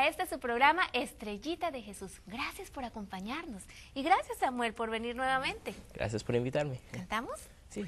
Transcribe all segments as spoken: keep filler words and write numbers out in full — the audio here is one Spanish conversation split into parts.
a este su programa Estrellita de Jesús. Gracias por acompañarnos y gracias, Samuel, por venir nuevamente. Gracias por invitarme. ¿Cantamos? Sí.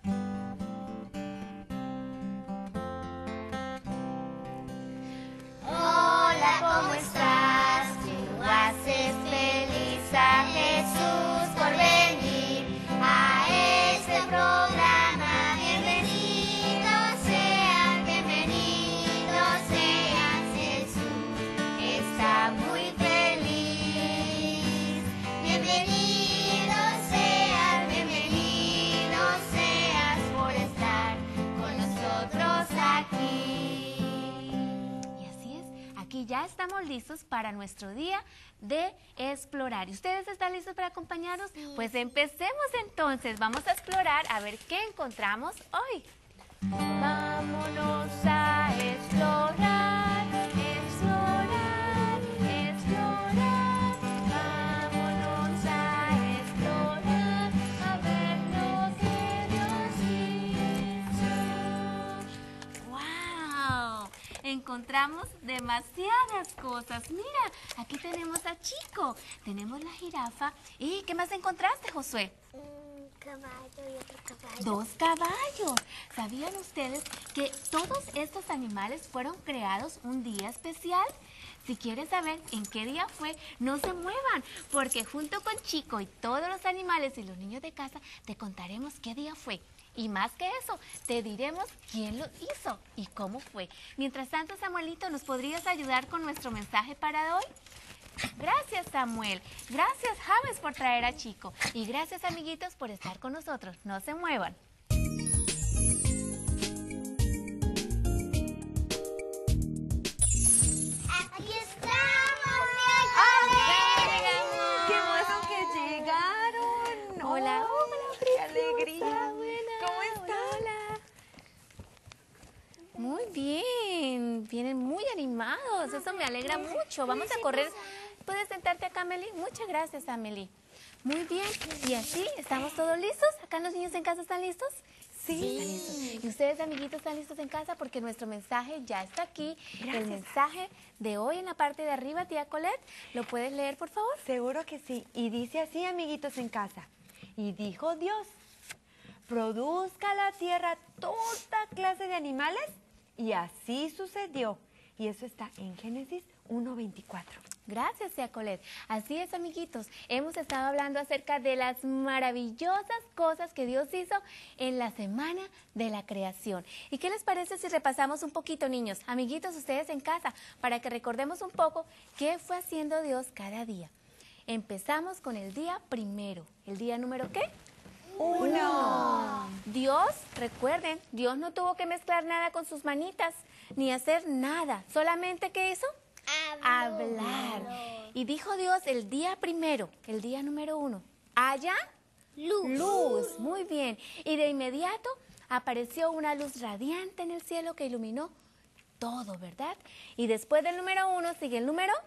Hola, ¿cómo estás? Tú haces feliz a Jesús por venir a este programa. Bienvenidos sean, bienvenidos sean. Jesús está muy feliz. Bienvenidos sean, bienvenidos seas por estar con nosotros aquí. Y así es, aquí ya estamos listos para nuestro día de explorar. ¿Y ustedes están listos para acompañarnos? Sí. Pues empecemos entonces, vamos a explorar a ver qué encontramos hoy. Vámonos a explorar, explorar, explorar. Vámonos a explorar, a ver lo que Dios hizo. ¡Wow! Encontramos demasiadas cosas. Mira, aquí tenemos a Chico, tenemos la jirafa. ¿Y qué más encontraste, Josué? Un caballo y otro caballo. Dos caballos. ¿Sabían ustedes que todos estos animales fueron creados un día especial? Si quieres saber en qué día fue, no se muevan, porque junto con Chico y todos los animales y los niños de casa, te contaremos qué día fue. Y más que eso, te diremos quién lo hizo y cómo fue. Mientras tanto, Samuelito, ¿nos podrías ayudar con nuestro mensaje para hoy? Gracias, Samuel. Gracias, James, por traer a Chico. Y gracias, amiguitos, por estar con nosotros. No se muevan. Aquí estamos, ¡Qué bueno que llegaron! Hola, ¡Oh, hola, qué alegría! ¿Cómo están? Hola. Muy bien, vienen muy animados, eso me alegra mucho. Vamos a correr. ¿Puedes sentarte acá, Amelie? Muchas gracias, Amelie. Muy bien, y así, ¿estamos todos listos? ¿Acá los niños en casa están listos? Sí. Están listos. ¿Y ustedes, amiguitos, están listos en casa? Porque nuestro mensaje ya está aquí. Gracias. El mensaje de hoy en la parte de arriba, tía Colette, ¿lo puedes leer, por favor? Seguro que sí. Y dice así, amiguitos en casa. Y dijo Dios, produzca la tierra toda clase de animales. Y así sucedió. Y eso está en Génesis uno veinticuatro. Gracias, tía Colette. Así es, amiguitos. Hemos estado hablando acerca de las maravillosas cosas que Dios hizo en la semana de la creación. ¿Y qué les parece si repasamos un poquito, niños? Amiguitos, ustedes en casa, para que recordemos un poco qué fue haciendo Dios cada día. Empezamos con el día primero. ¿El día número qué? Uno. Dios, recuerden, Dios no tuvo que mezclar nada con sus manitas, ni hacer nada. ¿Solamente qué hizo? Hablar. Y dijo Dios el día primero, el día número uno, haya Luz. luz. Muy bien. Y de inmediato apareció una luz radiante en el cielo que iluminó todo, ¿verdad? Y después del número uno sigue el número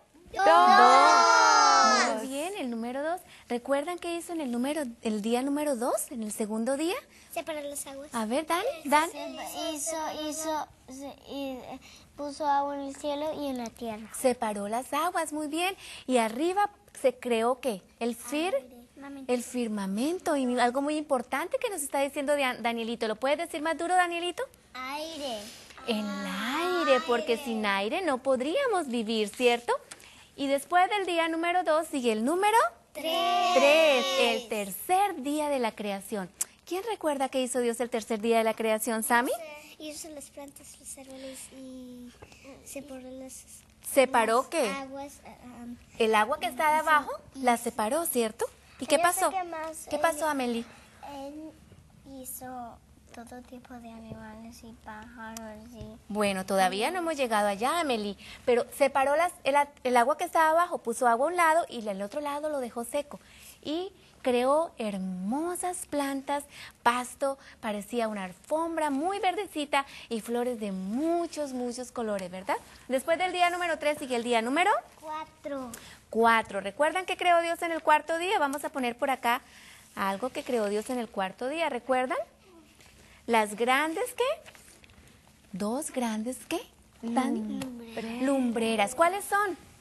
dos. Muy bien, el número dos. ¿Recuerdan qué hizo en el número, el día número dos, en el segundo día? Separó las aguas. A ver, Dan, Dan. Hizo, hizo, se- y, eh, puso agua en el cielo y en la tierra. Separó las aguas, muy bien. Y arriba se creó, ¿qué? El fir, el firmamento. Y algo muy importante que nos está diciendo Dan- Danielito. ¿Lo puedes decir más duro, Danielito? Aire. El aire, porque sin aire no podríamos vivir, ¿cierto? Y después del día número dos sigue el número Tres. tres, el tercer día de la creación. ¿Quién recuerda qué hizo Dios el tercer día de la creación, Sammy? Hizo las plantas, los árboles y separó las ¿Separó qué? aguas. ah, ah, El agua que está de abajo la separó, ¿cierto? ¿Y qué Yo sé pasó? que más, ¿Qué eh, pasó, Amelie? Él hizo todo tipo de animales y pájaros y... Bueno, todavía no hemos llegado allá, Amelie, pero separó las, el, a- el agua que estaba abajo, puso agua a un lado y el otro lado lo dejó seco. Y creó hermosas plantas, pasto, parecía una alfombra muy verdecita y flores de muchos, muchos colores, ¿verdad? Después del día número tres sigue el día número Cuatro. cuatro. ¿Recuerdan que creó Dios en el cuarto día? Vamos a poner por acá algo que creó Dios en el cuarto día, ¿recuerdan? Las grandes, ¿qué? Dos grandes, ¿qué? Dani. Lumbreras. Lumbreras. ¿Cuáles son?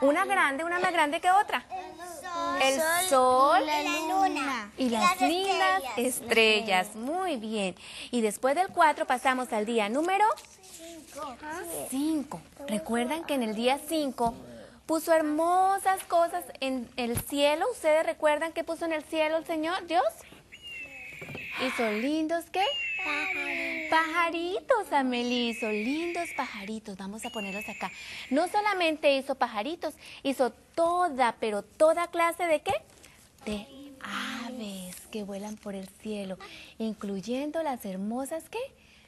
Una grande, una más grande que otra. El sol, El sol y la luna. y las lindas estrellas. Muy bien. Y después del cuatro pasamos al día número cinco. ¿Recuerdan que en el día cinco puso hermosas cosas en el cielo? ¿Ustedes recuerdan qué puso en el cielo el Señor Dios? Hizo lindos, ¿qué? Pajaritos. Pajaritos, Amelie, hizo lindos pajaritos. Vamos a ponerlos acá. No solamente hizo pajaritos, hizo toda, pero toda clase de ¿qué? De aves que vuelan por el cielo, incluyendo las hermosas ¿qué?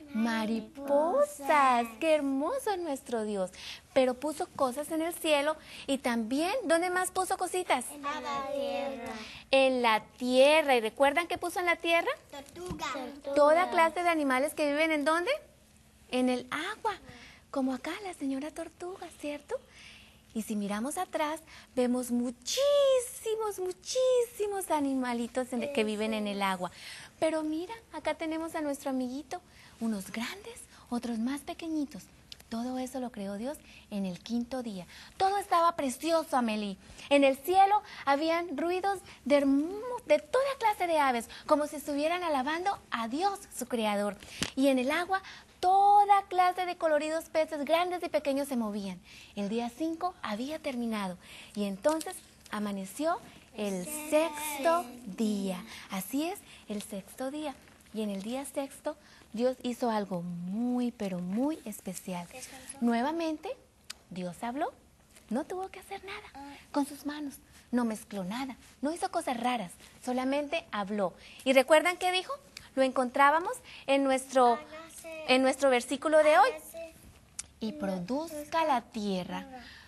Mariposas. Qué hermoso es nuestro Dios. Pero puso cosas en el cielo y también, ¿dónde más puso cositas? En la tierra. En la tierra. ¿Y recuerdan qué puso en la tierra? Tortuga. Toda clase de animales que viven ¿en dónde? En el agua, como acá la señora tortuga, ¿cierto? Y si miramos atrás, vemos muchísimos, muchísimos animalitos en- que viven en el agua. Pero mira, acá tenemos a nuestro amiguito, unos grandes, otros más pequeñitos. Todo eso lo creó Dios en el quinto día. Todo estaba precioso, Amelie. En el cielo habían ruidos de, hermo- de toda clase de aves, como si estuvieran alabando a Dios, su creador. Y en el agua, toda clase de coloridos peces grandes y pequeños se movían. El día cinco había terminado y entonces amaneció el sexto día. Así es, el sexto día. Y en el día sexto, Dios hizo algo muy, pero muy especial. Nuevamente, Dios habló. No tuvo que hacer nada con sus manos. No mezcló nada. No hizo cosas raras. Solamente habló. ¿Y recuerdan qué dijo? Lo encontrábamos en nuestro, en nuestro versículo de hoy. Y produzca la tierra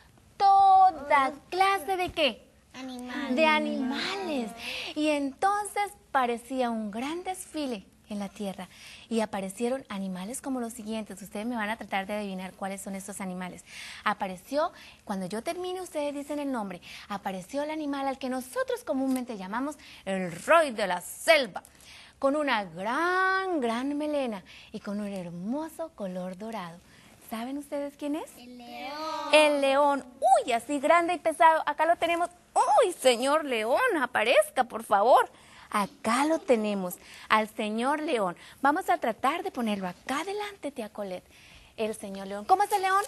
toda clase de ¿qué? Animal. De animales. Y entonces parecía un gran desfile en la tierra y aparecieron animales como los siguientes. Ustedes me van a tratar de adivinar cuáles son estos animales. Apareció, cuando yo termine ustedes dicen el nombre, apareció el animal al que nosotros comúnmente llamamos el rey de la selva, con una gran, gran melena y con un hermoso color dorado. ¿Saben ustedes quién es? El león. El león. Uy, así grande y pesado. Acá lo tenemos. Uy, señor león, aparezca, por favor. Acá lo tenemos, al señor león. Vamos a tratar de ponerlo acá delante, tía Colette. El señor león. ¿Cómo es el león?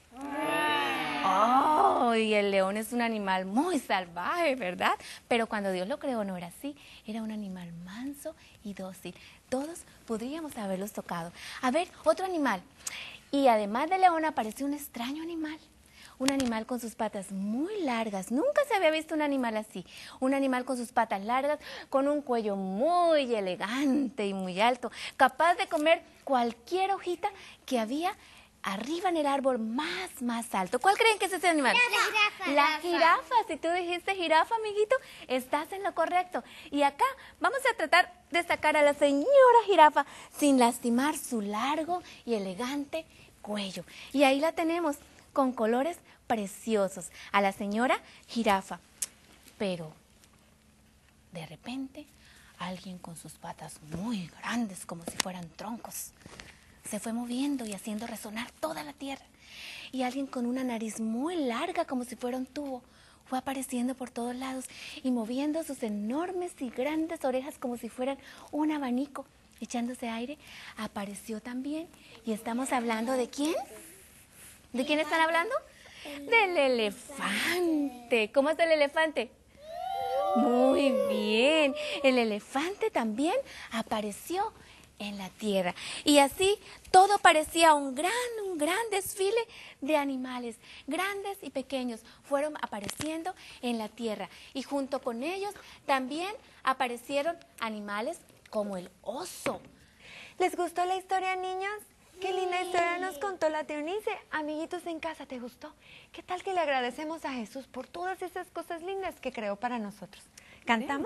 Oh, y el león es un animal muy salvaje, ¿verdad? Pero cuando Dios lo creó no era así. Era un animal manso y dócil. Todos podríamos haberlos tocado. A ver, otro animal. Y además del león apareció un extraño animal. Un animal con sus patas muy largas. Nunca se había visto un animal así. Un animal con sus patas largas, con un cuello muy elegante y muy alto, capaz de comer cualquier hojita que había arriba en el árbol más, más alto. ¿Cuál creen que es ese animal? La jirafa. La jirafa. Si tú dijiste jirafa, amiguito, estás en lo correcto. Y acá vamos a tratar de sacar a la señora jirafa sin lastimar su largo y elegante cuello. Y ahí la tenemos, con colores preciosos, a la señora jirafa. Pero, de repente, alguien con sus patas muy grandes, como si fueran troncos, se fue moviendo y haciendo resonar toda la tierra. Y alguien con una nariz muy larga, como si fuera un tubo, fue apareciendo por todos lados y moviendo sus enormes y grandes orejas como si fueran un abanico, echándose aire. Apareció también. Y estamos hablando ¿de quién? ¿De quién están hablando? Del elefante. ¿Cómo es el elefante? Muy bien. El elefante también apareció en la tierra. Y así todo parecía un gran, un gran desfile de animales, grandes y pequeños, fueron apareciendo en la tierra. Y junto con ellos también aparecieron animales como el oso. ¿Les gustó la historia, niños? Qué linda historia nos contó la tía Eunice. Amiguitos en casa, ¿te gustó? ¿Qué tal que le agradecemos a Jesús por todas esas cosas lindas que creó para nosotros? ¿Cantamos?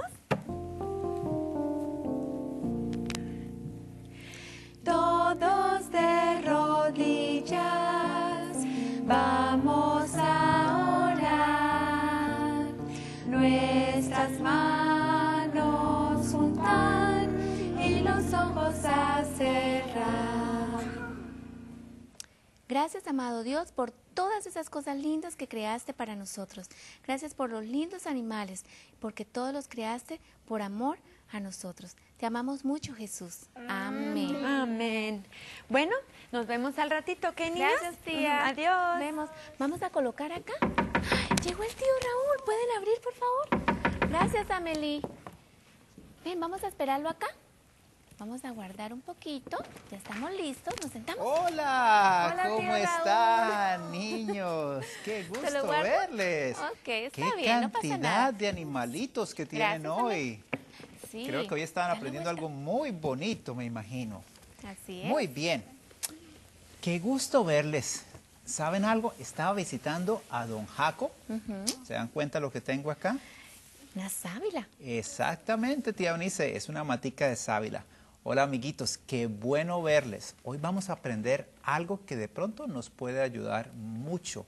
Todos de rodillas vamos a orar, nuestras manos juntar y los ojos a cerrar. Gracias, amado Dios, por todas esas cosas lindas que creaste para nosotros. Gracias por los lindos animales, porque todos los creaste por amor a nosotros. Te amamos mucho, Jesús. Amén. Amén. Bueno, nos vemos al ratito, ¿ok, niños? Gracias, tía. Adiós. Vemos. Vamos a colocar acá. ¡Ay! Llegó el tío Raúl. ¿Pueden abrir, por favor? Gracias, Amelie. Ven, vamos a esperarlo acá. Vamos a guardar un poquito. Ya estamos listos. ¿Nos sentamos? Hola, Hola, ¿cómo tío Raúl. están, niños? Qué ¿Se lo gusto guardo? verles. Ok, está Qué bien, no pasa cantidad nada. de animalitos que tienen Gracias, hoy. Sí. Creo que hoy estaban Dale aprendiendo vuelta. algo muy bonito, me imagino. Así es. Muy bien. Qué gusto verles. ¿Saben algo? Estaba visitando a don Jaco. Ujú. ¿Se dan cuenta lo que tengo acá? Una sábila. Exactamente, tía Eunice, es una matica de sábila. Hola, amiguitos, qué bueno verles. Hoy vamos a aprender algo que de pronto nos puede ayudar mucho.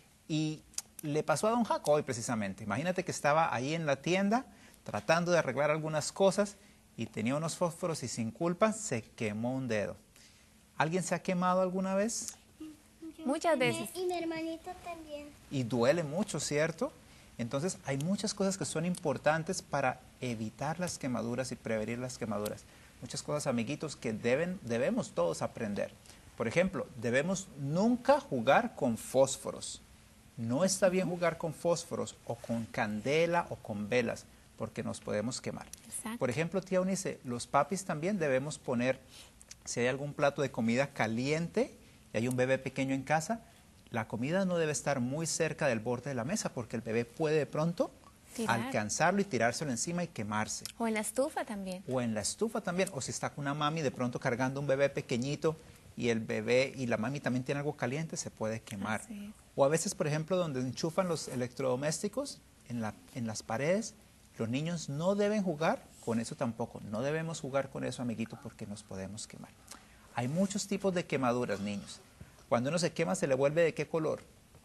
Y le pasó a don Jaco hoy precisamente. Imagínate que estaba ahí en la tienda tratando de arreglar algunas cosas y tenía unos fósforos y sin culpa se quemó un dedo. ¿Alguien se ha quemado alguna vez? Muchas veces. Y mi hermanito también. Y duele mucho, ¿cierto? Entonces hay muchas cosas que son importantes para evitar las quemaduras y prevenir las quemaduras. Muchas cosas, amiguitos, que deben, debemos todos aprender. Por ejemplo, debemos nunca jugar con fósforos. No está bien jugar con fósforos o con candela o con velas porque nos podemos quemar. Exacto. Por ejemplo, tía Eunice, los papis también debemos poner, si hay algún plato de comida caliente y hay un bebé pequeño en casa, la comida no debe estar muy cerca del borde de la mesa porque el bebé puede de pronto Tirar. alcanzarlo y tirárselo encima y quemarse. O en la estufa también. O en la estufa también, o si está con una mami de pronto cargando un bebé pequeñito y el bebé y la mami también tiene algo caliente, se puede quemar. Así es. O a veces, por ejemplo, donde enchufan los electrodomésticos en, la, en las paredes, los niños no deben jugar con eso tampoco. No debemos jugar con eso, amiguito, porque nos podemos quemar. Hay muchos tipos de quemaduras, niños. Cuando uno se quema, ¿se le vuelve de qué color?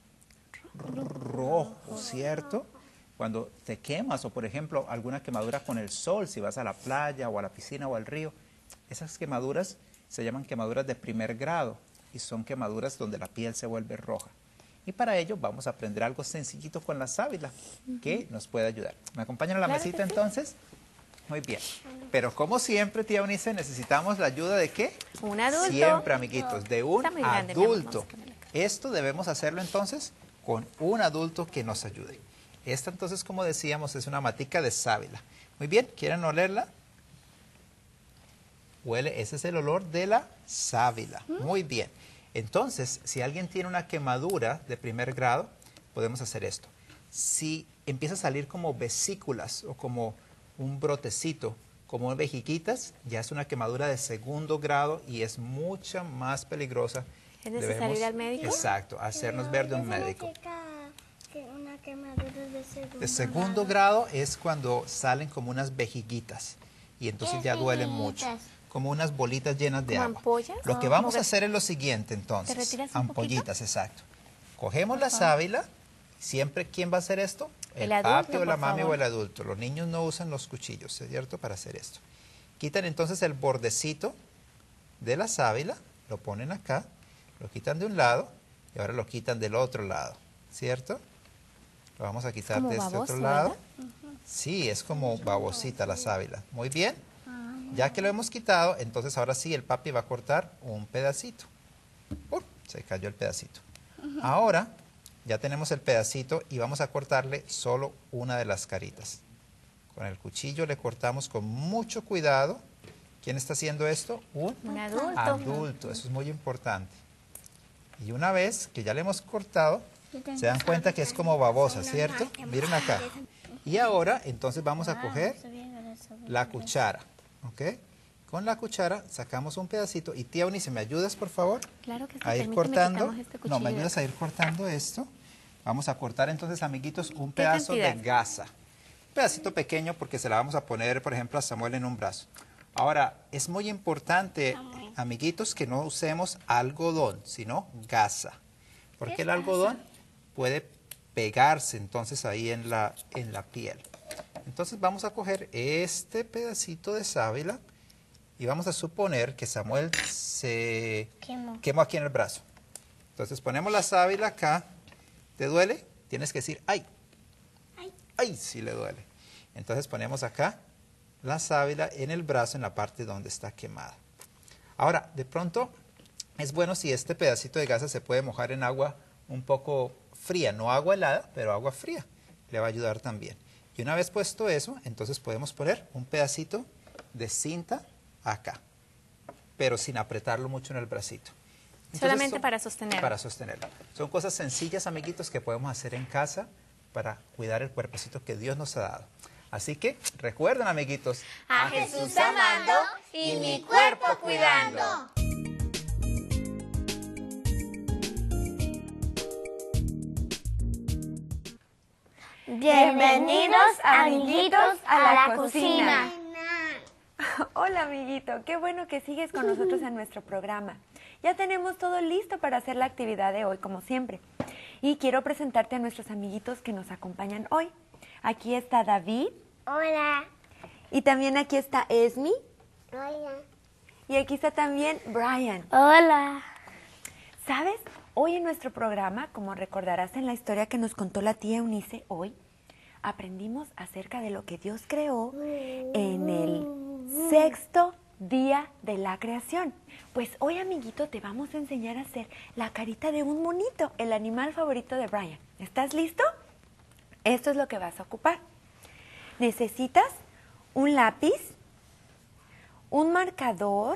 Rojo, ¿cierto? Cuando te quemas, o por ejemplo, alguna quemadura con el sol, si vas a la playa o a la piscina o al río, esas quemaduras se llaman quemaduras de primer grado y son quemaduras donde la piel se vuelve roja. Y para ello vamos a aprender algo sencillito con la sábila que nos puede ayudar. ¿Me acompañan a la Claro que mesita sí. entonces? Muy bien. Pero como siempre, tía Eunice, necesitamos la ayuda de ¿qué? Un adulto. Siempre, amiguitos, de un Está muy grande, mi amor, adulto. vamos a ponerla acá. Esto debemos hacerlo entonces con un adulto que nos ayude. Esta entonces, como decíamos, es una matica de sábila. Muy bien, ¿quieren olerla? Huele, ese es el olor de la sábila. Muy bien. Entonces, si alguien tiene una quemadura de primer grado, podemos hacer esto. Si empieza a salir como vesículas o como un brotecito, como vejiquitas, ya es una quemadura de segundo grado y es mucha más peligrosa. ¿Es necesario ir al médico? Exacto, hacernos ver de un médico. Que una quemadura de segundo, De segundo grado es cuando salen como unas vejiguitas y entonces ¿Qué ya duelen vejiguitas? mucho, como unas bolitas llenas de ¿Como agua. ampollas? Lo que Oh, vamos como a hacer es lo siguiente entonces, retiras un ampollitas, exacto. Cogemos la sábila, siempre, ¿quién va a hacer esto? El El, adulto, papi o la por mami favor. o el adulto. Los niños no usan los cuchillos, ¿cierto? Para hacer esto. Quitan entonces el bordecito de la sábila, lo ponen acá, lo quitan de un lado y ahora lo quitan del otro lado, ¿cierto? Lo vamos a quitar como de este baboso, otro lado. ¿verdad? Sí, es como babosita la sábila. Muy bien. Ya que lo hemos quitado, entonces ahora sí el papi va a cortar un pedacito. ¡Uh! Se cayó el pedacito. Ahora ya tenemos el pedacito y vamos a cortarle solo una de las caritas. Con el cuchillo le cortamos con mucho cuidado. ¿Quién está haciendo esto? Un Un adulto. adulto. Eso es muy importante. Y una vez que ya le hemos cortado, se dan cuenta que es como babosa, ¿cierto? Miren acá. Y ahora entonces vamos a coger la cuchara, ¿ok? Con la cuchara sacamos un pedacito. Y tía Eunice, ¿me ayudas, por favor? Claro que sí. A ir Permíteme, cortando. quitamos este No, me cuchillo. ayudas a ir cortando esto. Vamos a cortar entonces, amiguitos, un pedazo de cantidad? gasa. Un pedacito pequeño porque se la vamos a poner, por ejemplo, a Samuel en un brazo. Ahora, es muy importante, amiguitos, que no usemos algodón, sino gasa. Porque el algodón puede pegarse entonces ahí en la, en la piel. Entonces vamos a coger este pedacito de sábila y vamos a suponer que Samuel se Quemó. quemó aquí en el brazo. Entonces ponemos la sábila acá. ¿Te duele? Tienes que decir, ¡ay! Ay. ¡Ay! Sí le duele. Entonces ponemos acá la sábila en el brazo, en la parte donde está quemada. Ahora, de pronto, es bueno si este pedacito de gasa se puede mojar en agua un poco fría. No agua helada, pero agua fría. Le va a ayudar también. Y una vez puesto eso, entonces podemos poner un pedacito de cinta acá, pero sin apretarlo mucho en el bracito. Entonces, Solamente son- para sostenerlo. Para sostenerlo. Son cosas sencillas, amiguitos, que podemos hacer en casa para cuidar el cuerpecito que Dios nos ha dado. Así que recuerden, amiguitos, A Jesús amando y mi cuerpo cuidando. Bienvenidos, amiguitos, a la cocina. Hola, amiguito. Qué bueno que sigues con nosotros en nuestro programa. Ya tenemos todo listo para hacer la actividad de hoy, como siempre. Y quiero presentarte a nuestros amiguitos que nos acompañan hoy. Aquí está David. Hola. Y también aquí está Esmi. Hola. Y aquí está también Brian. Hola. ¿Sabes? Hoy en nuestro programa, como recordarás en la historia que nos contó la tía Eunice hoy, aprendimos acerca de lo que Dios creó en el sexto día de la creación. Pues hoy, amiguito, te vamos a enseñar a hacer la carita de un monito, el animal favorito de Brian. ¿Estás listo? Esto es lo que vas a ocupar. Necesitas un lápiz, un marcador,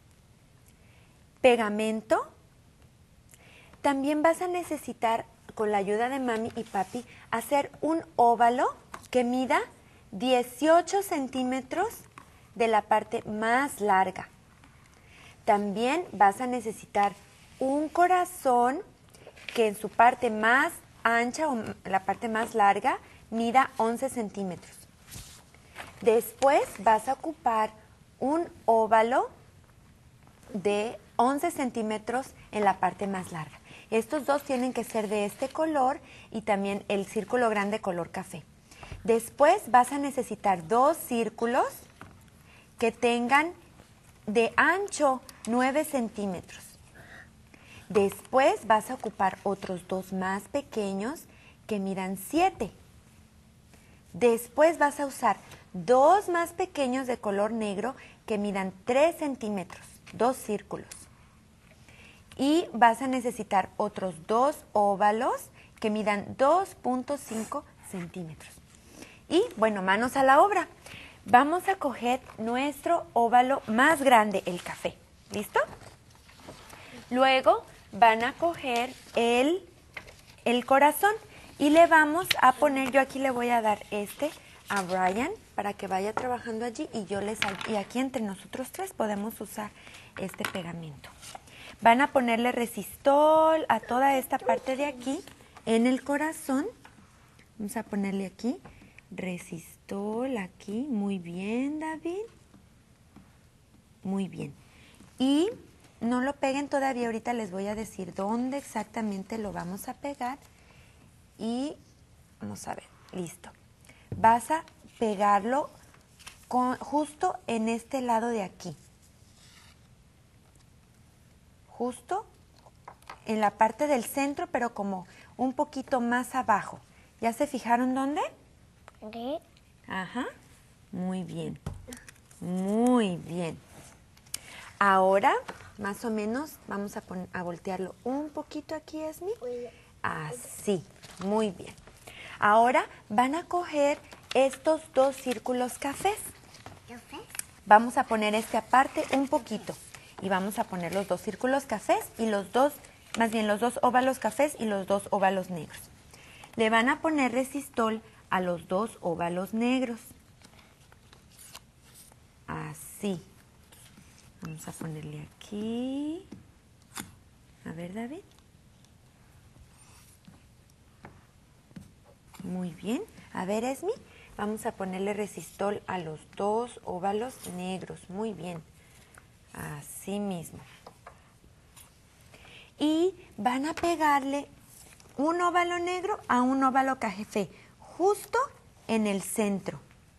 pegamento. También vas a necesitar, con la ayuda de mami y papi, hacer un óvalo que mida dieciocho centímetros de la parte más larga. También vas a necesitar un corazón que en su parte más ancha o la parte más larga mida once centímetros. Después vas a ocupar un óvalo de once centímetros en la parte más larga. Estos dos tienen que ser de este color y también el círculo grande color café. Después vas a necesitar dos círculos que tengan de ancho nueve centímetros. Después vas a ocupar otros dos más pequeños que midan siete. Después vas a usar dos más pequeños de color negro que midan tres centímetros, dos círculos. Y vas a necesitar otros dos óvalos que midan dos punto cinco centímetros. Y bueno, manos a la obra. Vamos a coger nuestro óvalo más grande, el café. ¿Listo? Luego van a coger el, el corazón y le vamos a poner, yo aquí le voy a dar este a Brian para que vaya trabajando allí y yo les y aquí entre nosotros tres podemos usar este pegamento. Van a ponerle resistol a toda esta parte de aquí en el corazón. Vamos a ponerle aquí resistol aquí. Muy bien, David. Muy bien. Y no lo peguen todavía, ahorita les voy a decir dónde exactamente lo vamos a pegar. Y vamos a ver, listo. Vas a pegarlo con, justo en este lado de aquí. Justo en la parte del centro, pero como un poquito más abajo. ¿Ya se fijaron dónde? ¿Qué? Ajá, muy bien, muy bien. Ahora, más o menos, vamos a, pon- a voltearlo un poquito aquí, Esmi. Así, muy bien. Ahora van a coger estos dos círculos cafés. Vamos a poner este aparte un poquito. Y vamos a poner los dos círculos cafés y los dos, más bien los dos óvalos cafés y los dos óvalos negros. Le van a poner resistol a los dos óvalos negros. Así. Vamos a ponerle aquí. A ver, David. Muy bien. A ver, Esmi. Vamos a ponerle resistol a los dos óvalos negros. Muy bien. Así mismo. Y van a pegarle un óvalo negro a un óvalo café, justo en el centro.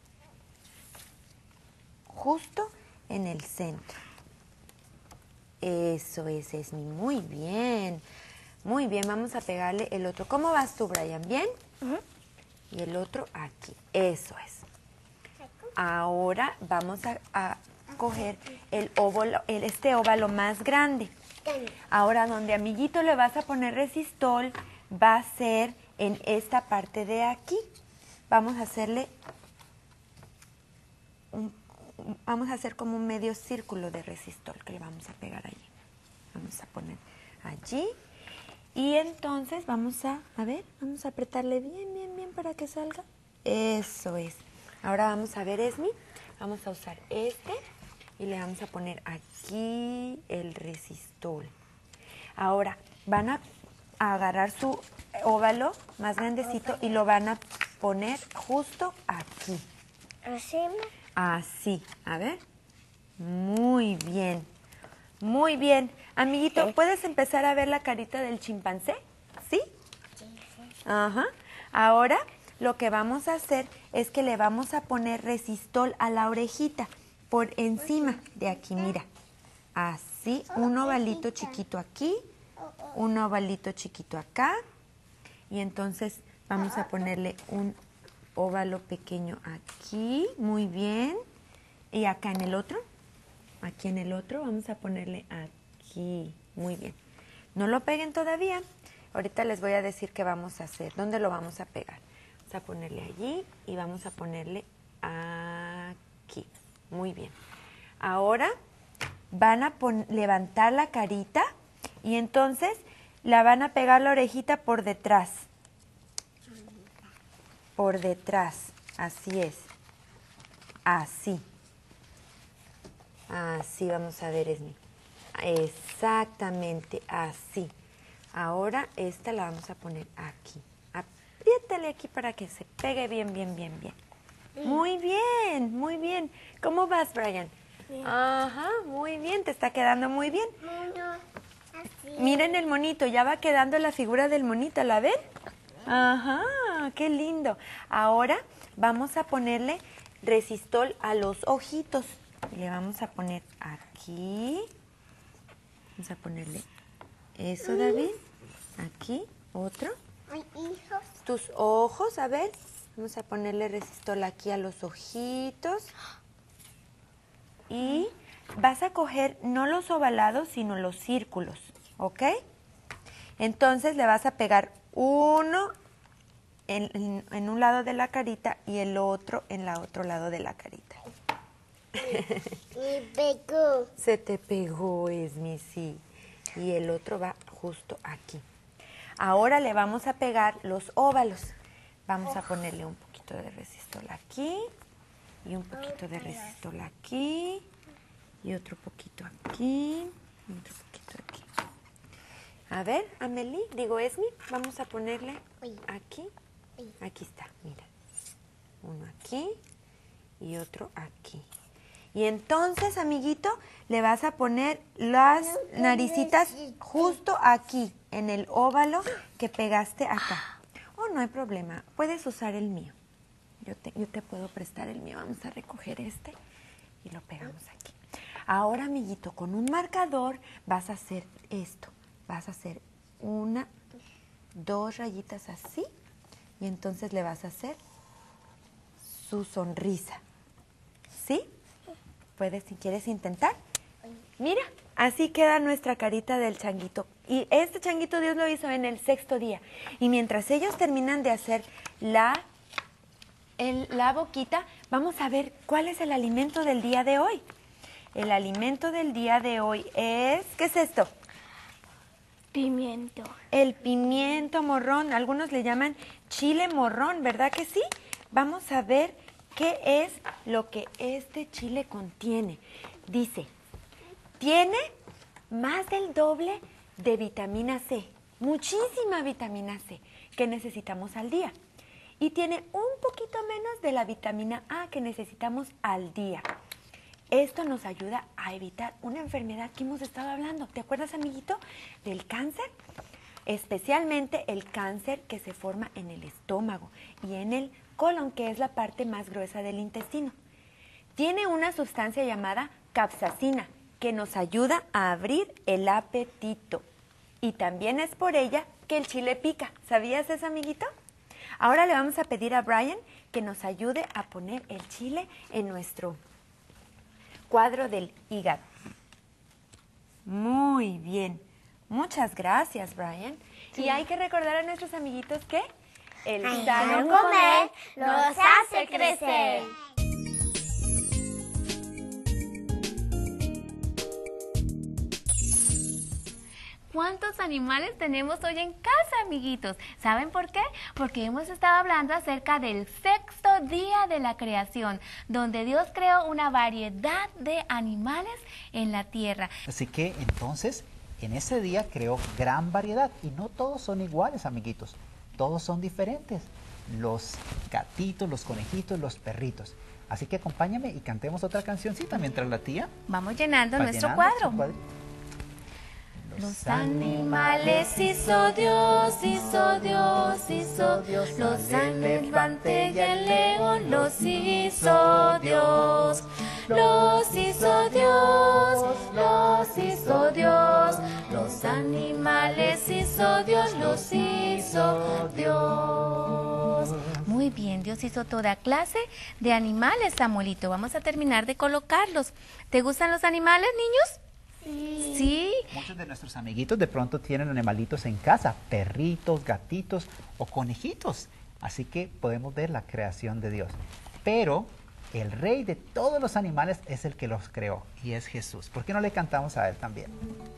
Justo en el centro. Eso es, Esmi. Muy bien. Muy bien, vamos a pegarle el otro. ¿Cómo vas tú, Brian? ¿Bien? Ujú. Y el otro aquí. Eso es. Ahora vamos a, a coger el óvalo, el, este óvalo más grande. Ahora, donde amiguito le vas a poner resistol, va a ser en esta parte de aquí. Vamos a hacerle, un, un- vamos a hacer como un medio círculo de resistol que le vamos a pegar allí. Vamos a poner allí. Y entonces vamos a, a ver, vamos a apretarle bien, bien, bien para que salga. Eso es. Ahora vamos a ver, Esmi, vamos a usar este y le vamos a poner aquí el resistol. Ahora van a agarrar su óvalo más grandecito y lo van a poner justo aquí. Así, Así, a ver. Muy bien, muy bien. Amiguito, ¿puedes empezar a ver la carita del chimpancé? ¿Sí? Ajá. Ahora lo que vamos a hacer es que le vamos a poner resistol a la orejita por encima de aquí, mira. Así, un ovalito chiquito aquí, un ovalito chiquito acá. Y entonces vamos a ponerle un óvalo pequeño aquí, muy bien. Y acá en el otro, aquí en el otro vamos a ponerle aquí, muy bien. No lo peguen todavía, ahorita les voy a decir qué vamos a hacer, dónde lo vamos a pegar. Vamos a ponerle allí y vamos a ponerle aquí, muy bien. Ahora van a pon- levantar la carita y entonces la van a pegar la orejita por detrás. Por detrás, así es. Así. Así, vamos a ver, Esmi. Exactamente, así. Ahora esta la vamos a poner aquí. Apriétale aquí para que se pegue bien, bien, bien, bien. Muy bien, muy bien. ¿Cómo vas, Brian? Bien. Ajá, muy bien, te está quedando muy bien. Mono, así. Miren el monito, ya va quedando la figura del monito, ¿la ven? Ajá, qué lindo. Ahora vamos a ponerle resistol a los ojitos. Le vamos a poner aquí. Vamos a ponerle eso, David. Aquí, otro. Ay, hijos. Tus ojos, a ver. Vamos a ponerle resistol aquí a los ojitos. Y vas a coger no los ovalados, sino los círculos, ¿ok? Entonces le vas a pegar uno en, en- en un lado de la carita y el otro en el otro lado de la carita. Me pegó. Se te pegó, Esmi, sí. Y el otro va justo aquí. Ahora le vamos a pegar los óvalos. Vamos a ponerle un poquito de resistol aquí y un poquito de resistol aquí y otro poquito aquí y otro poquito aquí. A ver, Amelie, digo Esmi, vamos a ponerle Oye. aquí. Oye. Aquí está, mira. Uno aquí y otro aquí. Y entonces, amiguito, le vas a poner las naricitas justo aquí, en el óvalo que pegaste acá. Oh, no hay problema, puedes usar el mío. Yo te, yo te puedo prestar el mío. Vamos a recoger este y lo pegamos aquí. Ahora, amiguito, con un marcador vas a hacer esto. Vas a hacer una, dos rayitas así y entonces le vas a hacer su sonrisa. ¿Sí? Puedes, si quieres intentar. Mira, así queda nuestra carita del changuito. Y este changuito Dios lo hizo en el sexto día. Y mientras ellos terminan de hacer la, el- la boquita, vamos a ver cuál es el alimento del día de hoy. El alimento del día de hoy es... ¿Qué es esto? Pimiento. El pimiento morrón. Algunos le llaman chile morrón, ¿verdad que sí? Vamos a ver qué es lo que este chile contiene. Dice, tiene más del doble de vitamina C, muchísima vitamina C que necesitamos al día. Y tiene un poquito menos de la vitamina A que necesitamos al día. Esto nos ayuda a evitar una enfermedad que hemos estado hablando. ¿Te acuerdas, amiguito, del cáncer? Especialmente el cáncer que se forma en el estómago y en el colon, que es la parte más gruesa del intestino. Tiene una sustancia llamada capsaicina que nos ayuda a abrir el apetito Y también es por ella que el chile pica. ¿Sabías eso, amiguito? Ahora le vamos a pedir a Brian que nos ayude a poner el chile en nuestro cuadro del hígado. Muy bien. Muchas gracias, Brian. Sí. Y hay que recordar a nuestros amiguitos que el sano comer los hace crecer. ¿Cuántos animales tenemos hoy en casa, amiguitos? ¿Saben por qué? Porque hemos estado hablando acerca del sexto día de la creación, donde Dios creó una variedad de animales en la tierra. Así que entonces, en ese día creó gran variedad y no todos son iguales, amiguitos. Todos son diferentes. Los gatitos, los conejitos, los perritos. Así que acompáñame y cantemos otra cancioncita mientras la tía vamos llenando va nuestro llenando cuadro. Los animales hizo Dios, hizo Dios, hizo Dios. Los elefantes y el león los hizo Dios. Los hizo Dios, los hizo Dios. Los animales hizo Dios, los hizo Dios. Muy bien, Dios hizo toda clase de animales, Samuelito. Vamos a terminar de colocarlos. ¿Te gustan los animales, niños? Sí. Sí. Muchos de nuestros amiguitos de pronto tienen animalitos en casa, perritos, gatitos o conejitos. Así que podemos ver la creación de Dios. Pero el rey de todos los animales es el que los creó y es Jesús. ¿Por qué no le cantamos a él también?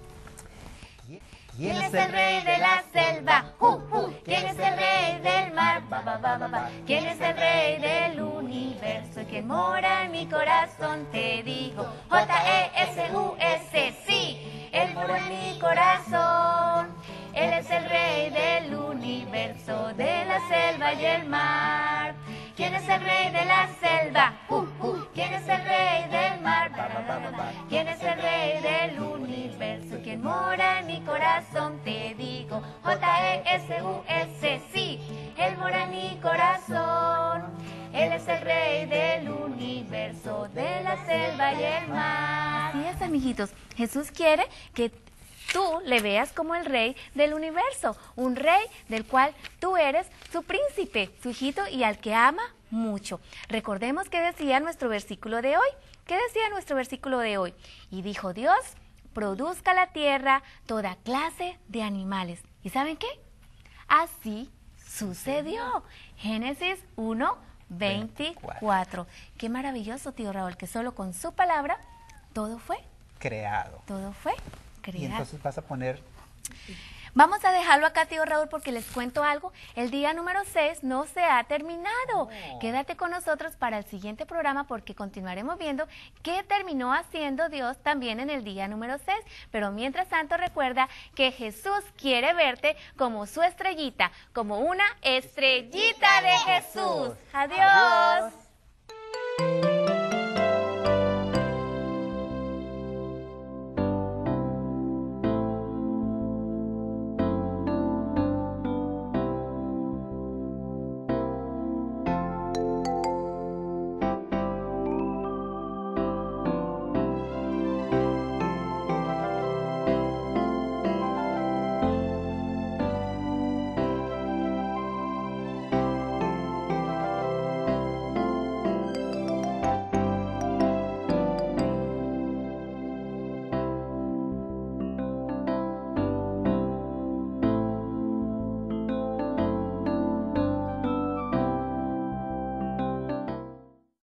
¿Quién es el rey de la selva? Uh, uh. ¿Quién es el rey del mar? Ba, ba, ba, ba, ba. ¿Quién es el rey del universo? ¿Quién mora en mi corazón? Te digo J E S U S, sí, Él mora en mi corazón. Él es el rey del universo, de la selva y el mar. ¿Quién es el rey de la selva? Uh, uh. ¿Quién es el rey del mar? Ba, ba, ba, ba, ba. ¿Quién es el rey del universo? ¿Quién mora en mi corazón? Te digo J E S U S, sí, Él mora en mi corazón. Él es el rey del universo, de la selva y el mar. Así es, amiguitos. Jesús quiere que tú le veas como el rey del universo, un rey del cual tú eres su príncipe, su hijito y al que ama mucho. Recordemos qué decía nuestro versículo de hoy. ¿Qué decía nuestro versículo de hoy? Y dijo Dios, produzca la tierra toda clase de animales. ¿Y saben qué? Así sucedió. Génesis uno, veinticuatro. Qué maravilloso, tío Raúl, que solo con su palabra todo fue creado. Todo fue creado. Y entonces vas a poner... Vamos a dejarlo acá, tío Raúl, porque les cuento algo. El día número seis no se ha terminado. Oh. Quédate con nosotros para el siguiente programa porque continuaremos viendo qué terminó haciendo Dios también en el día número seis. Pero mientras tanto, recuerda que Jesús quiere verte como su estrellita, como una estrellita de Jesús. Adiós. Adiós.